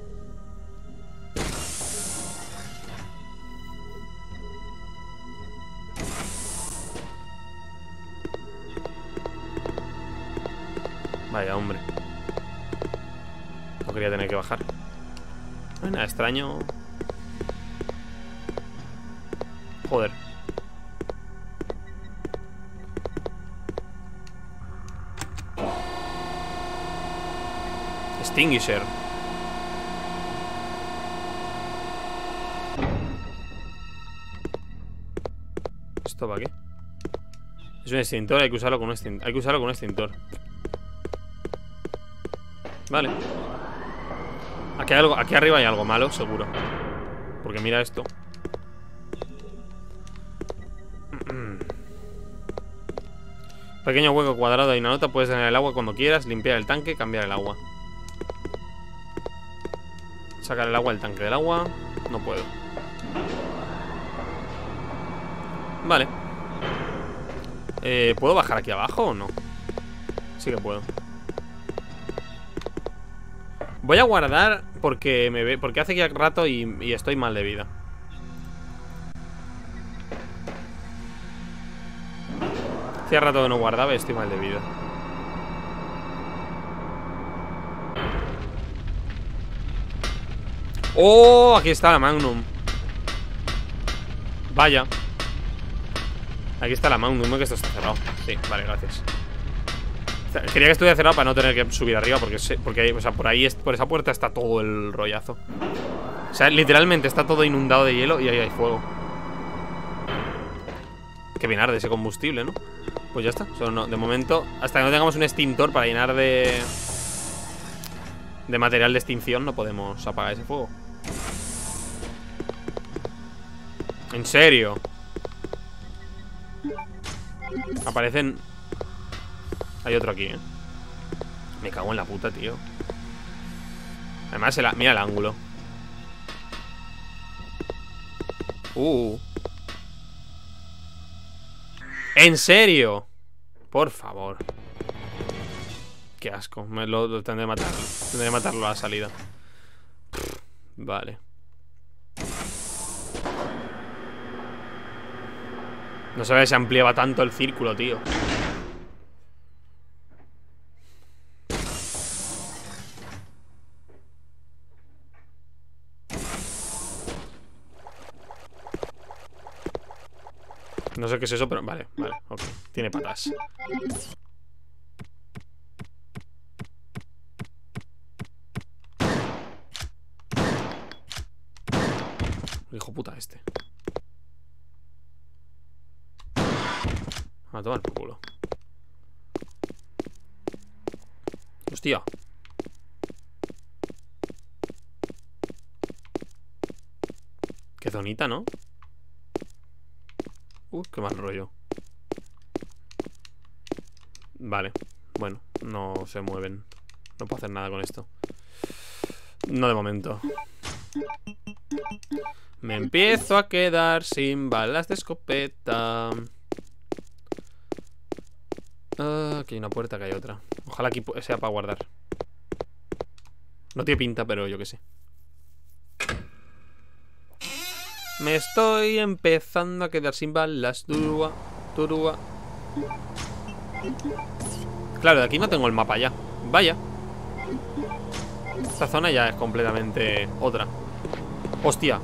[SPEAKER 1] Vaya, hombre. No quería tener que bajar. No hay nada extraño. Joder. Extinguisher. ¿Esto va qué? Es un extintor, hay que usarlo con un extintor. Hay que usarlo con un extintor. Vale. Aquí, hay algo, aquí arriba hay algo malo, seguro. Porque mira esto. Pequeño hueco cuadrado, hay una nota. Puedes tener el agua cuando quieras. Limpiar el tanque, cambiar el agua. Sacar el agua del tanque del agua. No puedo. Vale. eh, ¿Puedo bajar aquí abajo o no? Sí que puedo. Voy a guardar porque me ve, porque hace ya rato y, y estoy mal de vida. Hacía rato que no guardaba y estoy mal de vida. ¡Oh! Aquí está la Magnum. Vaya. Aquí está la Magnum, que esto está cerrado. Sí, vale, gracias. Quería que estuviera cerrado para no tener que subir arriba. Porque, porque o sea, por ahí, por esa puerta está todo el rollazo. O sea, literalmente está todo inundado de hielo y ahí hay fuego. Que bien arde ese combustible, ¿no? Pues ya está, solo no, de momento, hasta que no tengamos un extintor para llenar de De material de extinción, no podemos apagar ese fuego. ¿En serio? Aparecen... Hay otro aquí, ¿eh? Me cago en la puta, tío. Además, el, mira el ángulo. Uh ¿En serio? Por favor. Qué asco. Me lo, lo tendré que matar. Tendré que matarlo a la salida. Vale. No sabía que se ampliaba tanto el círculo, tío. No sé qué es eso, pero vale, vale, ok. Tiene patas. Hijo puta este. A tomar por culo. Hostia. Qué zonita, ¿no? Uh, qué mal rollo. Vale, bueno, no se mueven. No puedo hacer nada con esto. No de momento. Me empiezo a quedar sin balas de escopeta. Ah, aquí hay una puerta, que hay otra. Ojalá aquí sea para guardar. No tiene pinta, pero yo qué sé. Me estoy empezando a quedar sin balas. Turúa, turúa. Claro, de aquí no tengo el mapa ya. Vaya. Esta zona ya es completamente otra. Hostia.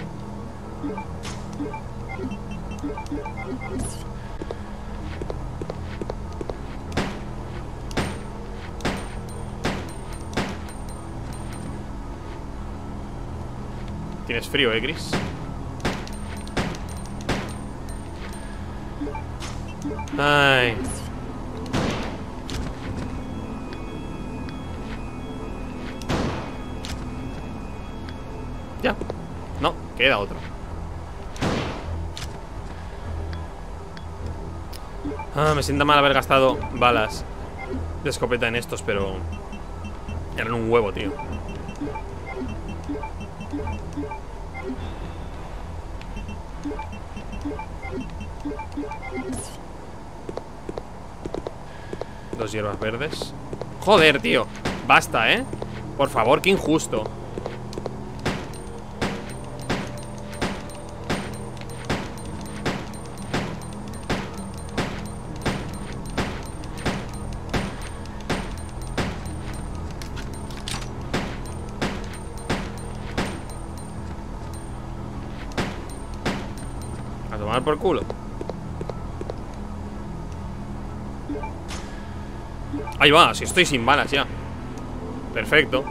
[SPEAKER 1] Tienes frío, ¿eh, Chris? Ay. Ya. No, queda otro. Ah, me sienta mal haber gastado balas de escopeta en estos, pero eran un huevo, tío. Dos hierbas verdes. Joder, tío. Basta, ¿eh? Por favor, qué injusto. A tomar por culo. Ahí va, si estoy sin balas ya. Perfecto.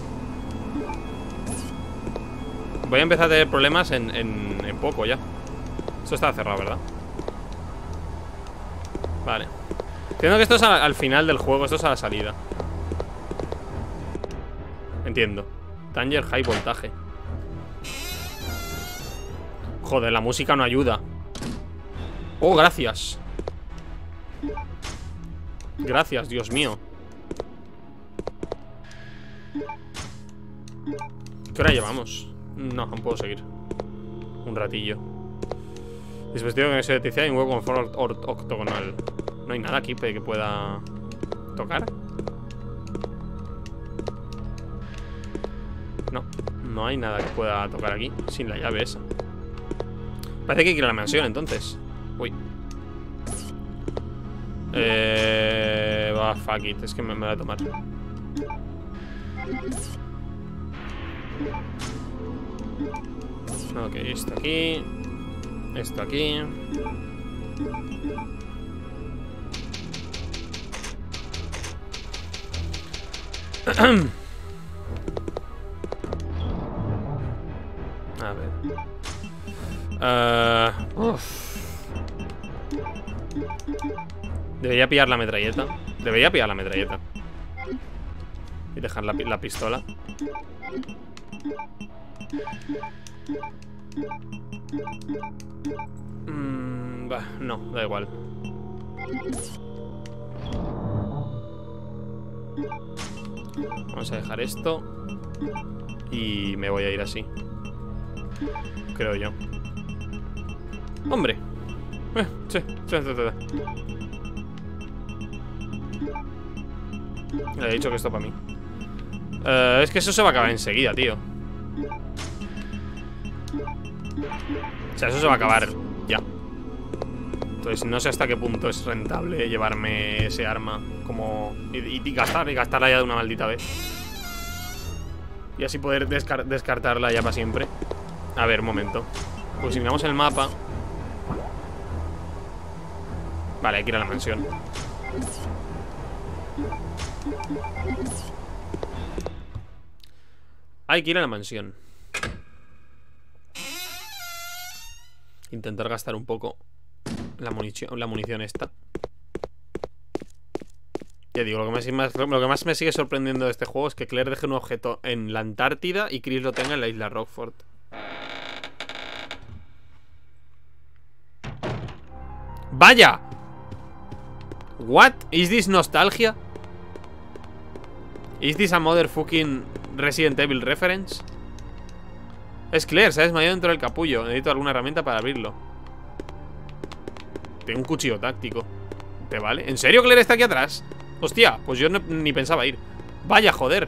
[SPEAKER 1] Voy a empezar a tener problemas en, en, en poco ya. Esto está cerrado, ¿verdad? Vale. Entiendo que esto es a, al final del juego. Esto es a la salida. Entiendo. Tanger high voltaje. Joder, la música no ayuda. Oh, gracias. Gracias, Dios mío. ¿Qué hora llevamos? No, aún puedo seguir un ratillo. Dispositivo que se detecta en un hueco con forma octogonal. No hay nada aquí que pueda tocar. No, no hay nada que pueda tocar aquí sin la llave esa. Parece que hay que ir a la mansión entonces. Uy. Eh... Va, fuck it. Es que me, me voy a tomar. Ok, esto aquí. Esto aquí. A ver. Uh, uf. Debería pillar la metralleta. Debería pillar la metralleta. Y dejar la, la pistola. Mm, bah, no, da igual. Vamos a dejar esto. Y me voy a ir así. Creo yo. ¡Hombre! Eh, sí, sí, sí, sí. Le he dicho que esto para mí. uh, Es que eso se va a acabar enseguida, tío. O sea, eso se va a acabar ya. Entonces no sé hasta qué punto es rentable llevarme ese arma como y, y, y gastar, y gastarla ya de una maldita vez. Y así poder descar descartarla ya para siempre. A ver, un momento. Pues si miramos el mapa. Vale, hay que ir a la mansión. Hay que ir a la mansión. Intentar gastar un poco la munición, la munición esta. Ya digo, lo que, más, lo que más me sigue sorprendiendo de este juego es que Claire deje un objeto en la Antártida y Chris lo tenga en la isla Rockford. ¡Vaya! What? Is this nostalgia? Is this a motherfucking Resident Evil reference? Es Claire, se ha desmayado dentro del capullo. Necesito alguna herramienta para abrirlo. Tengo un cuchillo táctico. ¿Te vale? ¿En serio Claire está aquí atrás? Hostia, pues yo no, ni pensaba ir. Vaya, joder.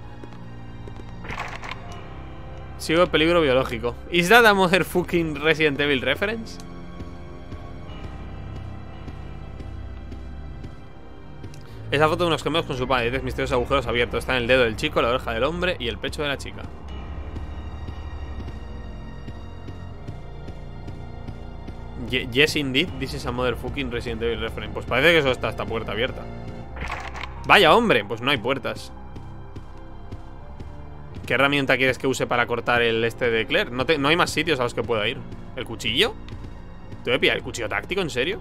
[SPEAKER 1] Sigo el peligro biológico. ¿Is that a motherfucking Resident Evil reference? Esa foto de unos gemelos con su padre. Diez misteriosos agujeros abiertos. Está en el dedo del chico, la oreja del hombre y el pecho de la chica. Yes, indeed, this is a motherfucking Resident Evil reference. Pues parece que eso está esta puerta abierta. Vaya, hombre, pues no hay puertas. ¿Qué herramienta quieres que use para cortar el este de Claire? No, te, no hay más sitios a los que pueda ir. ¿El cuchillo? ¿Te voy a pillar el cuchillo táctico? ¿En serio?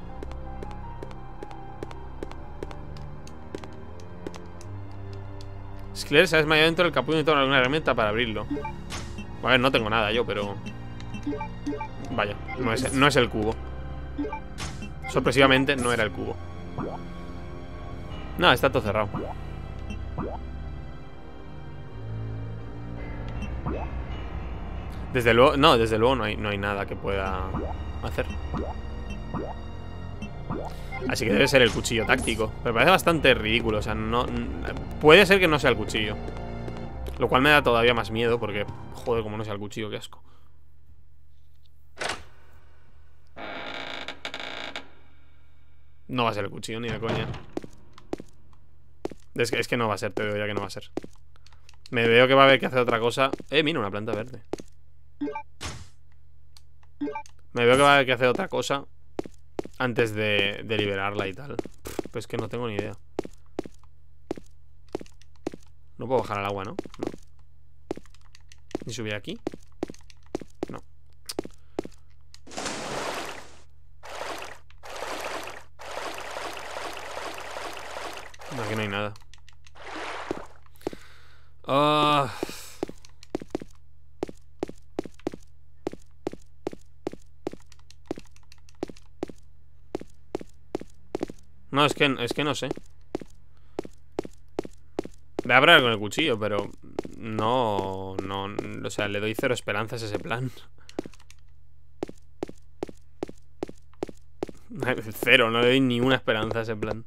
[SPEAKER 1] Claire se ha desmayado dentro del capullo y tengo alguna herramienta para abrirlo. A ver, no tengo nada yo, pero... Vaya, no es, no es el cubo. Sorpresivamente no era el cubo. No, está todo cerrado. Desde luego, no, desde luego no hay, no hay nada que pueda hacer. Así que debe ser el cuchillo táctico. Pero parece bastante ridículo, o sea, no... Puede ser que no sea el cuchillo. Lo cual me da todavía más miedo porque... Joder, como no sea el cuchillo, qué asco. No va a ser el cuchillo, ni de coña. Es que, es que no va a ser, te digo ya que no va a ser. Me veo que va a haber que hacer otra cosa. Eh, mira, una planta verde. Me veo que va a haber que hacer otra cosa antes de, de liberarla y tal. Pues que no tengo ni idea. No puedo bajar al agua, ¿no? No. ¿Ni subir aquí? No. No, aquí no hay nada. Ah... Uh... No, es que, es que no sé. Voy a hablar con el cuchillo, pero no, no, o sea, le doy cero esperanzas a ese plan. Cero, no le doy ni una esperanza a ese plan.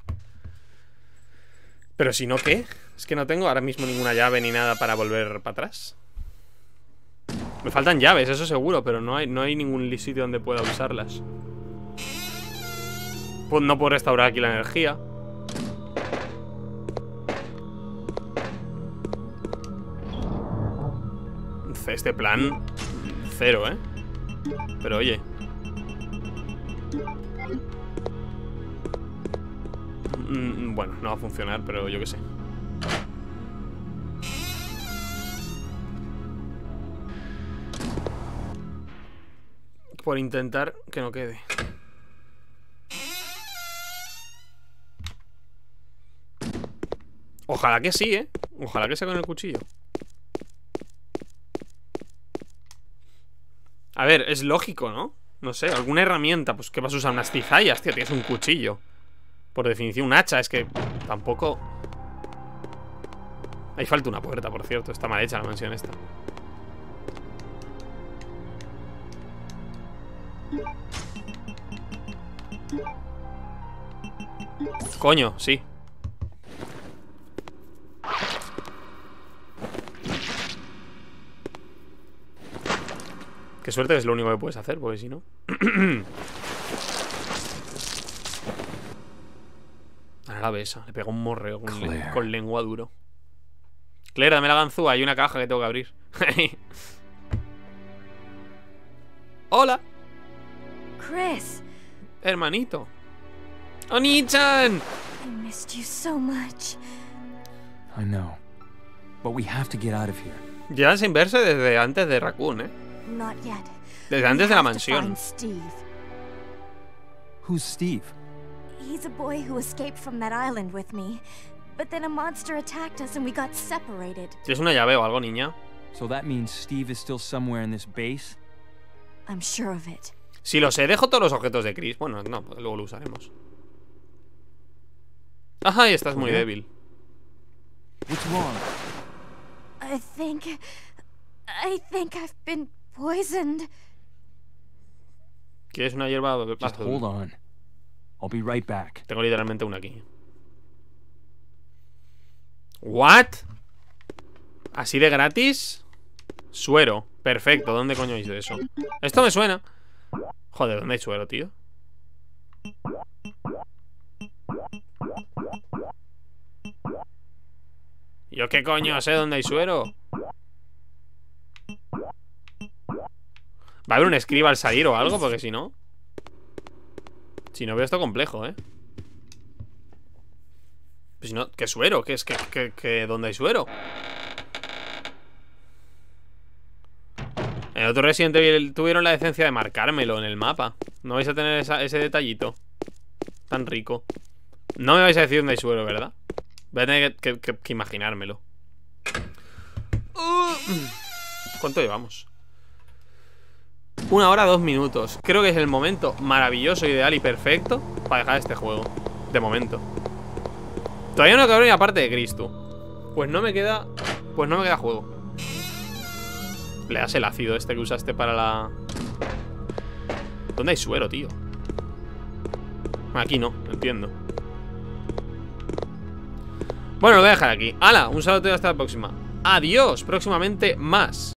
[SPEAKER 1] Pero si no, ¿qué? Es que no tengo ahora mismo ninguna llave ni nada para volver para atrás. Me faltan llaves, eso seguro, pero no hay, no hay ningún sitio donde pueda usarlas. Pues no puedo restaurar aquí la energía. Este plan, cero, ¿eh? Pero oye, mm, bueno, no va a funcionar, pero yo qué sé. Por intentar que no quede. Ojalá que sí, ¿eh? Ojalá que sea con el cuchillo. A ver, es lógico, ¿no? No sé, alguna herramienta. Pues ¿qué vas a usar? Unas cizallas, tío, tienes un cuchillo. Por definición, un hacha, es que tampoco... Ahí falta una puerta, por cierto. Está mal hecha la mansión esta. Coño, sí. Qué suerte, es lo único que puedes hacer, porque si no... Ahora la besa, le pega un morreo con, le con lengua duro. Claire, dame la ganzúa, hay una caja que tengo que abrir. Hola.
[SPEAKER 3] Chris.
[SPEAKER 1] Hermanito. ¡Oni-chan!
[SPEAKER 3] I missed you so much.
[SPEAKER 2] I know. But we have to get out of here.
[SPEAKER 1] Llevan sin verse desde antes de Raccoon, ¿eh?
[SPEAKER 3] Not yet.
[SPEAKER 1] Desde antes de la
[SPEAKER 3] We have to
[SPEAKER 1] mansión.
[SPEAKER 3] find Steve.
[SPEAKER 2] Who's Steve?
[SPEAKER 3] He's a boy who escaped from that island with me. But then a monster attacked us and we got separated.
[SPEAKER 1] ¿Tienes una llave o algo, niña?
[SPEAKER 2] So that means Steve is still somewhere in this base?
[SPEAKER 3] I'm sure of it.
[SPEAKER 1] Si lo sé, dejo todos los objetos de Chris. Bueno, no, pues luego lo usaremos. Ajá, y estás muy
[SPEAKER 2] ¿Qué?
[SPEAKER 1] débil.
[SPEAKER 2] What's wrong?
[SPEAKER 3] I think... I think I've been poisoned.
[SPEAKER 1] ¿Quieres una hierba
[SPEAKER 2] Just
[SPEAKER 1] azul?
[SPEAKER 2] hold on. I'll be right back.
[SPEAKER 1] Tengo literalmente una aquí. ¿What? ¿Así de gratis? Suero. Perfecto. ¿Dónde coño hice eso? Esto me suena. Joder, ¿dónde hay suero, tío? ¿Yo qué coño sé dónde hay suero? Va a haber un escriba al salir o algo, porque si no... Si no veo esto complejo, ¿eh? Pues si no, ¿qué suero? ¿Qué es? ¿Qué, qué, qué, ¿Dónde hay suero? En el otro Resident Evil tuvieron la decencia de marcármelo en el mapa. No vais a tener esa, ese detallito tan rico. No me vais a decir dónde hay suero, ¿verdad? Voy a tener que, que, que imaginármelo. uh, ¿Cuánto llevamos? Una hora, dos minutos. Creo que es el momento maravilloso, ideal y perfecto para dejar este juego. De momento. Todavía no acabo ni la parte de Cristo. Pues no me queda... Pues no me queda juego. Le das el ácido este que usaste para la... ¿Dónde hay suero, tío? Aquí no, entiendo. Bueno, lo voy a dejar aquí. ¡Hala! Un saludo y hasta la próxima. Adiós, próximamente más.